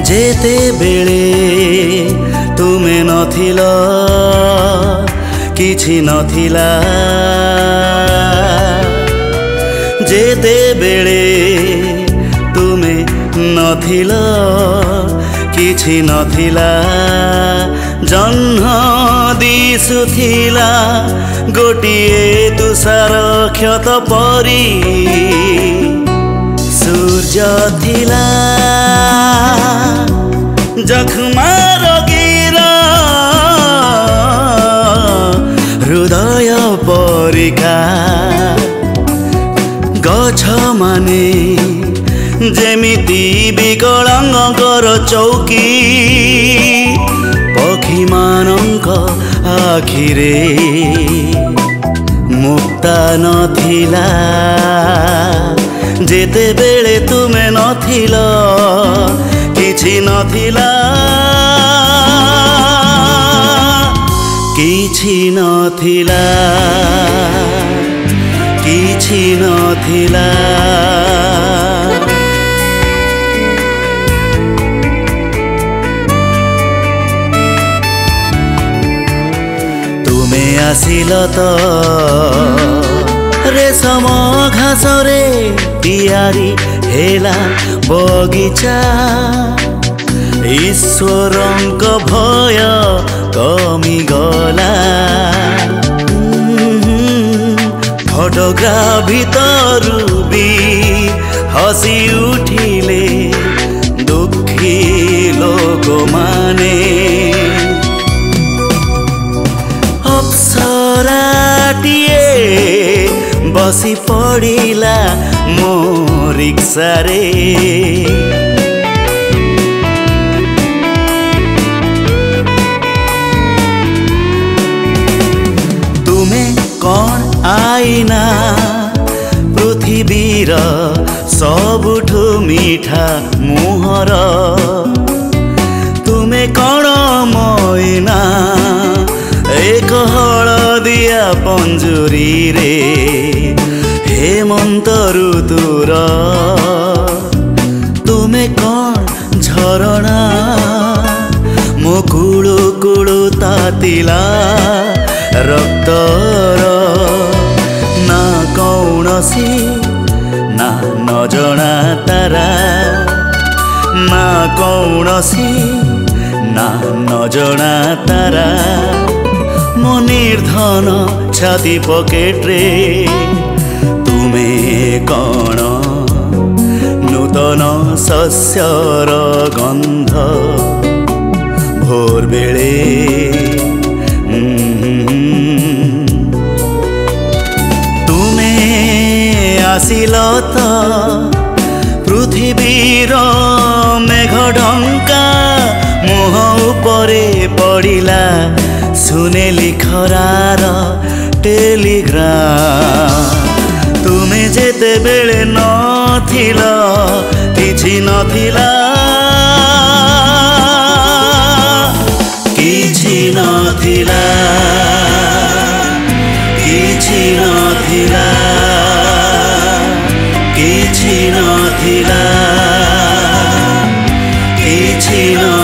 ଯେତେବେଳେ ତୁମେ ନଥିଲ କିଛି ନଥିଲା, ଯେତେବେଳେ ତୁମେ ନଥିଲ କିଛି ନଥିଲା, ଜହ୍ନ ଦିଶୁଥିଲା ଗୋଟିଏ ତୁଷାର କ୍ଷତ ପରି, ସୂର୍ଯ୍ୟ ଥିଲା ଜଖମା ରୋଗୀର ହୃଦୟ ପରିକା, ଗଛ ମାନେ ଯେମିତି ବିକଳାଙ୍ଗଙ୍କର ଚୌକି, ପକ୍ଷୀମାନଙ୍କ ଆଖିରେ ମୁକ୍ତା ନଥିଲା, ଯେତେବେଳେ ତୁମେ ନଥିଲ କିଛି ନଥିଲା, କିଛି ନଥିଲା, କିଛି ନଥିଲା। ତୁମେ ଆସିଲ ତ ରେଶମ ଘାସରେ ତିଆରି ହେଲା ବଗିଚା, ଈଶ୍ୱରଙ୍କ ଭୟ କମିଗଲା, ଫଟୋଗ୍ରାଫ ଭିତରୁ ବି ହସି ଉଠିଲେ ଦୁଃଖୀ ଲୋକମାନେ, ଅପ୍ସରାଟିଏ ବସି ପଡ଼ିଲା ମୋ ରିକ୍ସାରେ, ତୁମେ କ'ଣ ଆଇନା ପୃଥିବୀର ସବୁଠୁ ମିଠା ମୁହଁର, ତୁମେ କ'ଣ ମଇନା ଏକ ହଳଦିଆ ପଞ୍ଜୁରୀରେ ହେମନ୍ତ ଋତୁର, ତୁମେ କ'ଣ ଝରଣା ମୋ କୁଳୁ କୁଳୁ ତାତିଲା ରକ୍ତର, ନା କୌଣସି ନା ନଜଣା ତାରା, ନା କୌଣସି ନା ନଜଣା ତାରା, ମୋ ନିର୍ଧନ ଛାତି ପକେଟରେ ତୁମେ କ'ଣ ନୂତନ ଶସ୍ୟର ଗନ୍ଧ, ଭୋର ବେଳେ ତୁମେ ଆସିଲ ତ ପୃଥିବୀର ମେଘ ଢଙ୍କା ମୁହଁ ଉପରେ ପଡ଼ିଲା ସୁନେଲି ଖରାର ଟେଲିଗ୍ରାମ, ତୁମେ ଯେତେବେଳେ ନଥିଲ କିଛି ନଥିଲା, କିଛି ନଥିଲା, କିଛି ନଥିଲା, କିଛି ନଥିଲା, କିଛି ନଥିଲା।